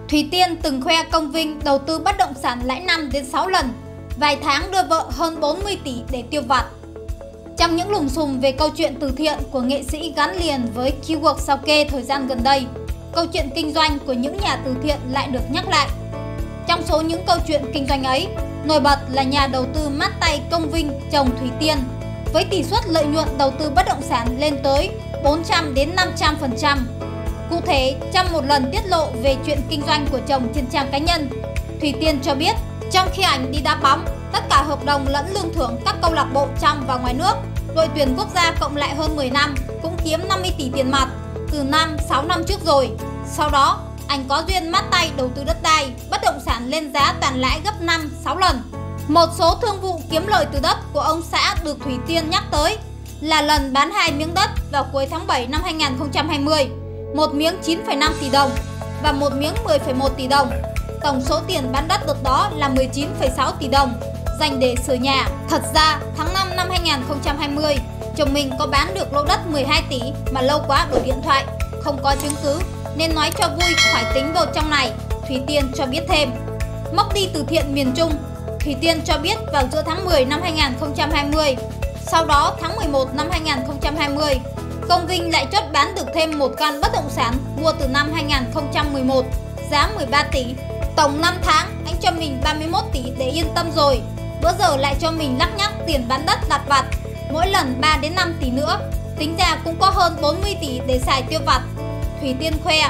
Thủy Tiên từng khoe công Vinh đầu tư bất động sản lãi 5 đến 6 lần, vài tháng đưa vợ hơn 40 tỷ để tiêu vặt. Trong những lùm xùm về câu chuyện từ thiện của nghệ sĩ gắn liền với keyword sao kê thời gian gần đây, câu chuyện kinh doanh của những nhà từ thiện lại được nhắc lại. Trong số những câu chuyện kinh doanh ấy, nổi bật là nhà đầu tư mát tay công Vinh chồng Thủy Tiên, với tỷ suất lợi nhuận đầu tư bất động sản lên tới 400 đến 500%. Cụ thể, trong một lần tiết lộ về chuyện kinh doanh của chồng trên trang cá nhân, Thủy Tiên cho biết trong khi ảnh đi đá bóng, tất cả hợp đồng lẫn lương thưởng các câu lạc bộ trong và ngoài nước, đội tuyển quốc gia cộng lại hơn 10 năm cũng kiếm 50 tỷ tiền mặt từ 5-6 năm trước rồi. Sau đó, anh có duyên mát tay đầu tư đất đai, bất động sản lên giá toàn lãi gấp 5-6 lần. Một số thương vụ kiếm lời từ đất của ông xã được Thủy Tiên nhắc tới là lần bán 2 miếng đất vào cuối tháng 7 năm 2020, một miếng 9,5 tỷ đồng và một miếng 10,1 tỷ đồng. Tổng số tiền bán đất đợt đó là 19,6 tỷ đồng, dành để sửa nhà. Thật ra, tháng 5 năm 2020, chồng mình có bán được lô đất 12 tỷ mà lâu quá đổi điện thoại, không có chứng cứ, nên nói cho vui phải tính vào trong này, Thủy Tiên cho biết thêm. Mốc đi từ thiện miền Trung, Thủy Tiên cho biết vào giữa tháng 10 năm 2020, sau đó tháng 11 năm 2020, công Vinh lại chốt bán được thêm một căn bất động sản mua từ năm 2011, giá 13 tỷ. Tổng 5 tháng, anh cho mình 31 tỷ để yên tâm rồi. Bữa giờ lại cho mình lắc nhắc tiền bán đất lặt vặt, mỗi lần 3 đến 5 tỷ nữa. Tính ra cũng có hơn 40 tỷ để xài tiêu vặt. Thủy Tiên khoe,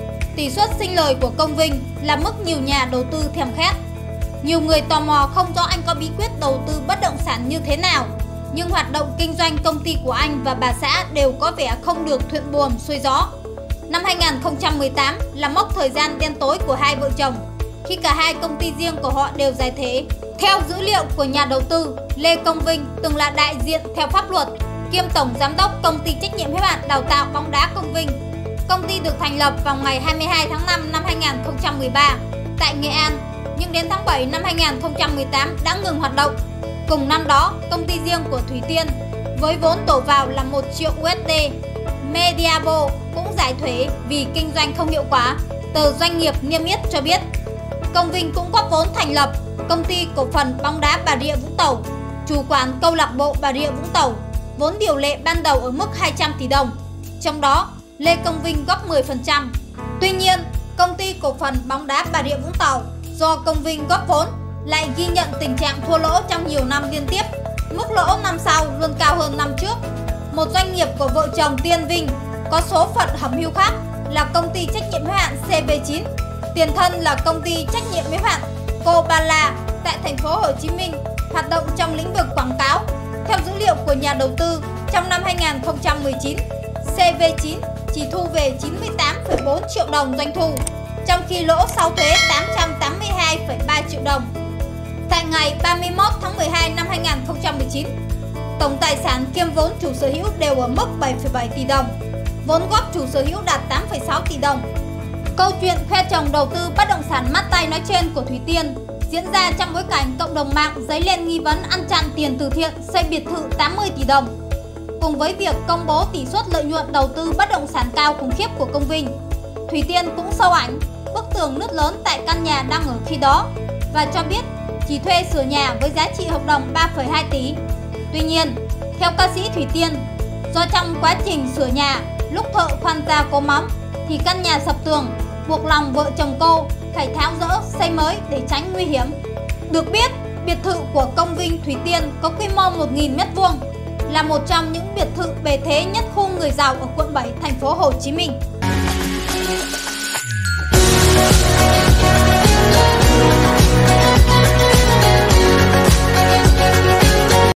tỷ suất sinh lời của công Vinh là mức nhiều nhà đầu tư thèm khát. Nhiều người tò mò không rõ anh có bí quyết đầu tư bất động sản như thế nào, nhưng hoạt động kinh doanh công ty của anh và bà xã đều có vẻ không được thuận buồm xuôi gió. Năm 2018 là mốc thời gian đen tối của hai vợ chồng, khi cả hai công ty riêng của họ đều giải thể. Theo dữ liệu của nhà đầu tư, Lê Công Vinh từng là đại diện theo pháp luật, kiêm tổng giám đốc công ty trách nhiệm hữu hạn đào tạo bóng đá Công Vinh. Công ty được thành lập vào ngày 22 tháng 5 năm 2013 tại Nghệ An, nhưng đến tháng 7 năm 2018 đã ngừng hoạt động. Cùng năm đó, công ty riêng của Thủy Tiên với vốn đổ vào là 1 triệu USD, Mediabo cũng giải thuế vì kinh doanh không hiệu quả, tờ Doanh nghiệp niêm yết cho biết. Công Vinh cũng góp vốn thành lập công ty cổ phần bóng đá Bà Rịa Vũng Tàu, chủ quản câu lạc bộ Bà Rịa Vũng Tàu, vốn điều lệ ban đầu ở mức 200 tỷ đồng, trong đó Lê Công Vinh góp 10%. Tuy nhiên, công ty cổ phần bóng đá Bà Rịa Vũng Tàu do Công Vinh góp vốn lại ghi nhận tình trạng thua lỗ trong nhiều năm liên tiếp, mức lỗ năm sau luôn cao hơn năm trước. Một doanh nghiệp của vợ chồng Tiên Vinh có số phận hẩm hiu khác là công ty trách nhiệm hữu hạn CV9, tiền thân là công ty trách nhiệm hữu hạn Cobala tại thành phố Hồ Chí Minh, hoạt động trong lĩnh vực quảng cáo. Theo dữ liệu của nhà đầu tư, trong năm 2019, CV9 chỉ thu về 98,4 triệu đồng doanh thu, trong khi lỗ sau thuế 882,3 triệu đồng. Tại ngày 31 tháng 12 năm 2019, tổng tài sản kiêm vốn chủ sở hữu đều ở mức 7,7 tỷ đồng, vốn góp chủ sở hữu đạt 8,6 tỷ đồng. Câu chuyện khoe chồng đầu tư bất động sản mát tay nói trên của Thủy Tiên diễn ra trong bối cảnh cộng đồng mạng dấy lên nghi vấn ăn chặn tiền từ thiện xây biệt thự 80 tỷ đồng. Cùng với việc công bố tỷ suất lợi nhuận đầu tư bất động sản cao khủng khiếp của công Vinh, Thủy Tiên cũng show ảnh bức tường nứt lớn tại căn nhà đang ở khi đó và cho biết chỉ thuê sửa nhà với giá trị hợp đồng 3,2 tỷ. Tuy nhiên, theo ca sĩ Thủy Tiên, do trong quá trình sửa nhà, lúc thợ khoan ra cố móng thì căn nhà sập tường, buộc lòng vợ chồng cô phải tháo dỡ xây mới để tránh nguy hiểm. Được biết, biệt thự của công Vinh Thủy Tiên có quy mô 1.000 m², là một trong những biệt thự bề thế nhất khu người giàu ở quận 7, thành phố Hồ Chí Minh.